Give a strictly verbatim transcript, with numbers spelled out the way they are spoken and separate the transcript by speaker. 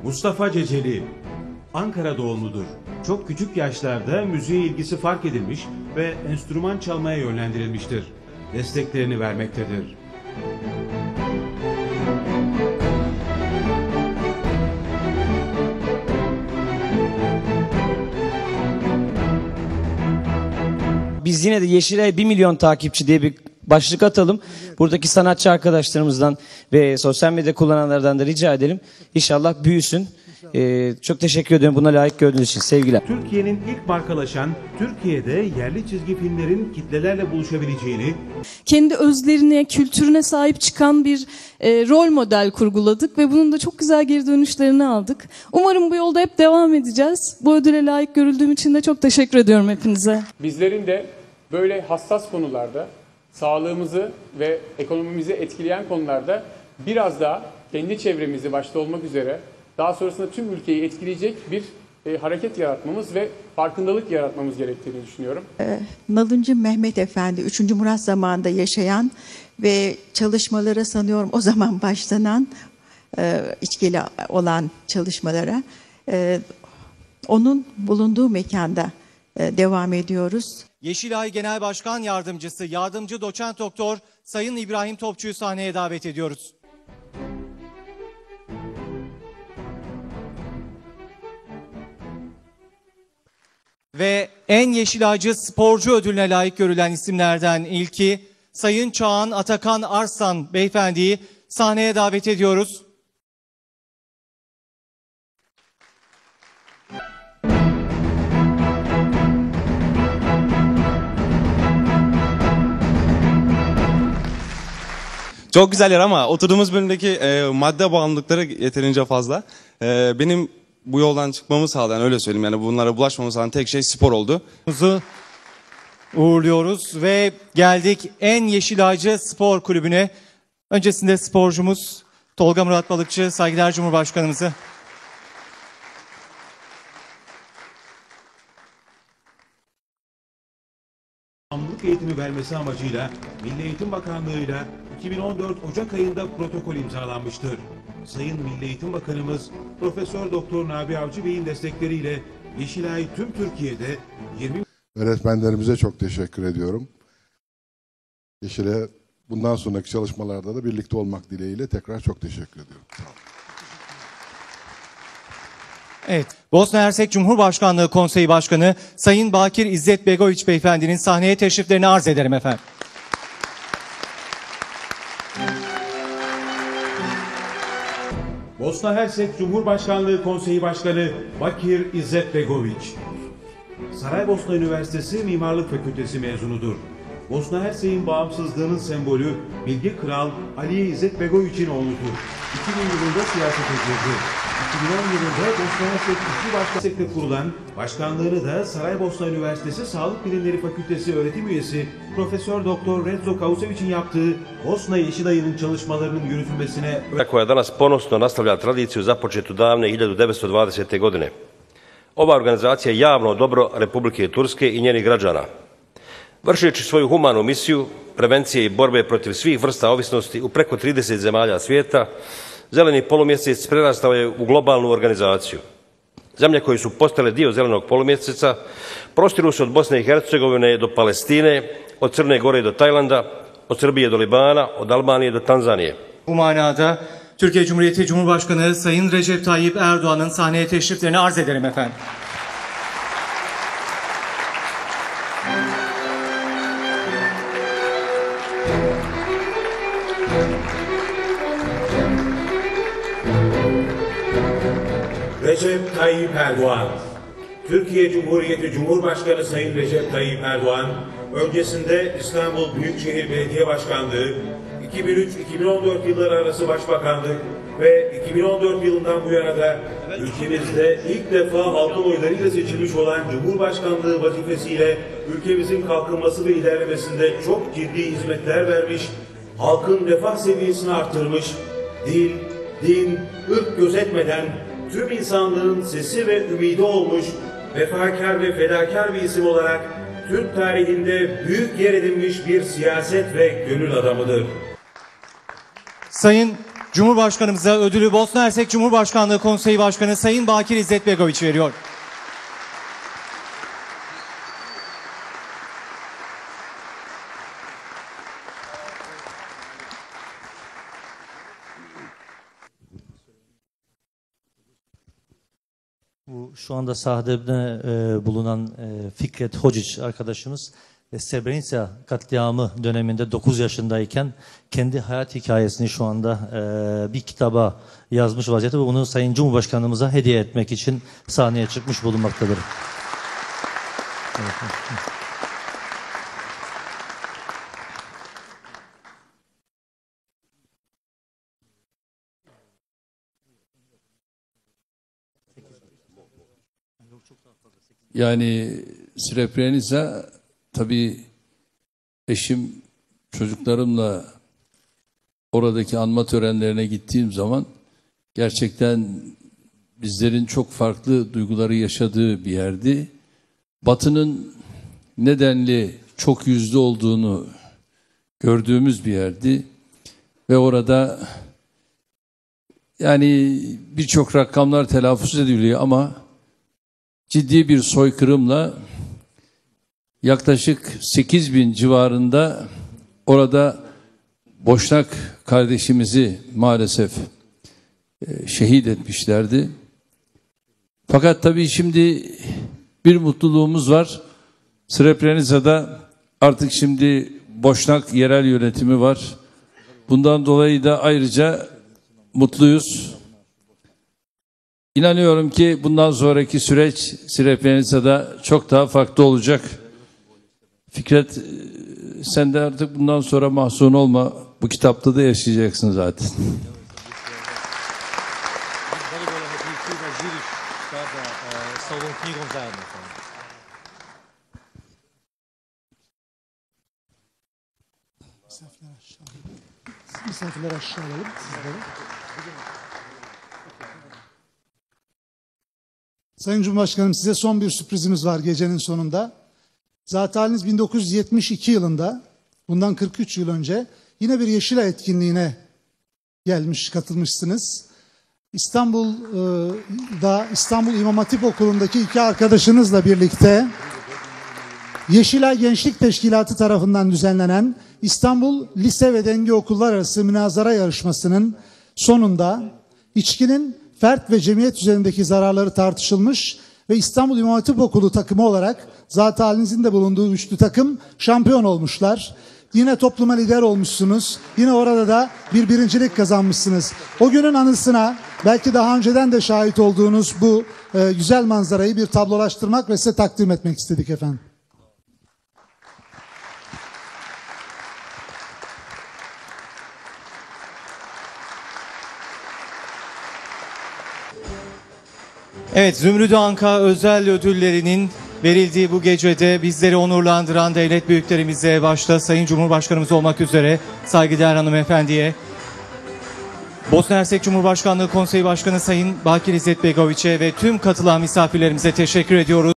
Speaker 1: Mustafa Ceceli, Ankara doğumludur. Çok küçük yaşlarda müziğe ilgisi fark edilmiş ve enstrüman çalmaya yönlendirilmiştir. Desteklerini vermektedir.
Speaker 2: Biz yine de Yeşilay bir milyon takipçi diye bir başlık atalım. Buradaki sanatçı arkadaşlarımızdan ve sosyal medya kullananlardan da rica edelim. İnşallah büyüsün. Ee, çok teşekkür ediyorum buna layık gördüğünüz için. Sevgiler.
Speaker 1: Türkiye'nin ilk markalaşan, Türkiye'de yerli çizgi filmlerin kitlelerle buluşabileceğini,
Speaker 3: kendi özlerine, kültürüne sahip çıkan bir e, rol model kurguladık ve bunun da çok güzel geri dönüşlerini aldık. Umarım bu yolda hep devam edeceğiz. Bu ödüle layık görüldüğüm için de çok teşekkür ediyorum hepinize.
Speaker 4: Bizlerin de böyle hassas konularda, sağlığımızı ve ekonomimizi etkileyen konularda biraz daha kendi çevremizi başta olmak üzere daha sonrasında tüm ülkeyi etkileyecek bir e, hareket yaratmamız ve farkındalık yaratmamız gerektiğini düşünüyorum.
Speaker 5: Ee, Nalıncı Mehmet Efendi, üçüncü Murat zamanında yaşayan ve çalışmalara sanıyorum o zaman başlanan, e, içkili olan çalışmalara, e, onun bulunduğu mekanda e, devam ediyoruz.
Speaker 6: Yeşilay Genel Başkan Yardımcısı, Yardımcı Doçent Doktor Sayın İbrahim Topçu'yu sahneye davet ediyoruz. Ve en Yeşilaycı sporcu ödülüne layık görülen isimlerden ilki Sayın Çağan Atakan Arslan Beyefendi'yi sahneye davet ediyoruz.
Speaker 7: Çok güzel yer ama oturduğumuz bölümdeki e, madde bağımlılıkları yeterince fazla. E, benim bu yoldan çıkmamı sağlayan, öyle söyleyeyim, yani bunlara bulaşmamı sağlayan tek şey spor oldu.
Speaker 6: Uğurluyoruz ve geldik en Yeşilaycı Spor Kulübü'ne. Öncesinde sporcumuz Tolga Murat Balıkçı, saygıdeğer Cumhurbaşkanımızı.
Speaker 1: Bağımlılık eğitimi vermesi amacıyla Milli Eğitim Bakanlığı'yla iki bin on dört Ocak ayında protokol imzalanmıştır. Sayın Milli Eğitim Bakanımız Profesör Doktor Nabi Avcı Bey'in destekleriyle Yeşilay tüm Türkiye'de yirmi
Speaker 8: öğretmenlerimize çok teşekkür ediyorum. Yeşilay bundan sonraki çalışmalarda da birlikte olmak dileğiyle tekrar çok teşekkür ediyorum. Sağ olun.
Speaker 6: Evet, Bosna Hersek Cumhurbaşkanlığı Konseyi Başkanı Sayın Bakir İzzet Begoviç Beyefendi'nin sahneye teşriflerini arz ederim efendim.
Speaker 1: Bosna Hersek Cumhurbaşkanlığı Konseyi Başkanı Bakir İzzet Begoviç. Saraybosna Üniversitesi Mimarlık Fakültesi mezunudur. Bosna Hersek'in bağımsızlığının sembolü Bilge Kral Aliye İzzet Begoviç'in oğludur. iki bin yılında siyasete girdi. iki bin on yılında Bosna Hersek İşçi Başkanlık'ta kurulan başkanlığını da Saraybosna Üniversitesi Sağlık Bilimleri Fakültesi öğretim üyesi Profesör Doktor Renzo Kausević'in yaptığı Bosna Yeşilay'ın çalışmalarının yürütülmesine
Speaker 9: koja danas ponosno nastavlja tradiciju započetu davne hiljadu devetsto dvadesete. godine. Ova organizacija je javno dobro Republike Turske i njenih građana. Vršeći svoju humanu misiju, prevencije i borbe protiv svih vrsta ovisnosti u preko trideset zemalja svijeta, Zeleni polumjesec prerastao je u globalnu organizaciju. Zemlje koje su postale dio Zelenog polumjeseca prostiru se od Bosne i Hercegovine do Palestine, od Crne Gore do Tajlanda, od Srbije do Libana, od Albanije do Tanzanije.
Speaker 6: Bu manada Türkiye Cumhuriyeti Cumhurbaşkanı Sayın Recep Tayyip Erdoğan'ın sahneye teşriflerini arz ederim efendim.
Speaker 1: Recep Tayyip Erdoğan. Türkiye Cumhuriyeti Cumhurbaşkanı Sayın Recep Tayyip Erdoğan, öncesinde İstanbul Büyükşehir Belediye Başkanlığı, iki bin üç iki bin on dört yılları arası Başbakanlık ve iki bin on dört yılından bu yana da ülkemizde ilk defa halkın oylarıyla seçilmiş olan Cumhurbaşkanlığı vazifesiyle ülkemizin kalkınması ve ilerlemesinde çok ciddi hizmetler vermiş, halkın refah seviyesini arttırmış, dil, din, ırk gözetmeden tüm insanlığın sesi ve ümidi olmuş, vefakar ve fedakar bir isim olarak Türk tarihinde büyük yer edinmiş bir siyaset ve gönül adamıdır.
Speaker 6: Sayın Cumhurbaşkanımıza ödülü Bosna Hersek Cumhurbaşkanlığı Konseyi Başkanı Sayın Bakir İzzet Begoviç veriyor.
Speaker 10: Bu şu anda sahada e, bulunan e, Fikret Hocic arkadaşımız e, Srebrenica katliamı döneminde dokuz yaşındayken kendi hayat hikayesini şu anda e, bir kitaba yazmış vaziyette ve bunu Sayın Cumhurbaşkanımıza hediye etmek için sahneye çıkmış bulunmaktadır. Evet.
Speaker 11: Yani Srebrenica tabii eşim, çocuklarımla oradaki anma törenlerine gittiğim zaman gerçekten bizlerin çok farklı duyguları yaşadığı bir yerdi. Batı'nın nedenli çok yüzlü olduğunu gördüğümüz bir yerdi ve orada yani birçok rakamlar telaffuz ediliyor ama ciddi bir soykırımla yaklaşık sekiz bin civarında orada Boşnak kardeşimizi maalesef şehit etmişlerdi. Fakat tabii şimdi bir mutluluğumuz var. Srebrenica'da artık şimdi Boşnak yerel yönetimi var. Bundan dolayı da ayrıca mutluyuz. İnanıyorum ki bundan sonraki süreç Srebrenica'da çok daha farklı olacak. Fikret, sen de artık bundan sonra mahzun olma. Bu kitapta da yaşayacaksın zaten.
Speaker 12: Misafirler aşağı alalım sizleri. Sayın Cumhurbaşkanım, size son bir sürprizimiz var gecenin sonunda. Zat haliniz bin dokuz yüz yetmiş iki yılında, bundan kırk üç yıl önce yine bir Yeşilay etkinliğine gelmiş, katılmışsınız. İstanbul'da İstanbul İmam Hatip Okulu'ndaki iki arkadaşınızla birlikte Yeşilay Gençlik Teşkilatı tarafından düzenlenen İstanbul Lise ve Denge Okullar Arası Münazara Yarışması'nın sonunda içkinin fert ve cemiyet üzerindeki zararları tartışılmış ve İstanbul İmam Hatip Okulu takımı olarak zat halinizin de bulunduğu üçlü takım şampiyon olmuşlar. Yine topluma lider olmuşsunuz. Yine orada da bir birincilik kazanmışsınız. O günün anısına belki daha önceden de şahit olduğunuz bu e, güzel manzarayı bir tablolaştırmak ve size takdim etmek istedik efendim.
Speaker 6: Evet, Zümrüt Anka özel ödüllerinin verildiği bu gecede bizleri onurlandıran devlet büyüklerimize, başta Sayın Cumhurbaşkanımız olmak üzere saygıdeğer hanımefendiye, Bosna Hersek Cumhurbaşkanlığı Konseyi Başkanı Sayın Bakir İzzet Begoviç'e ve tüm katılan misafirlerimize teşekkür ediyoruz.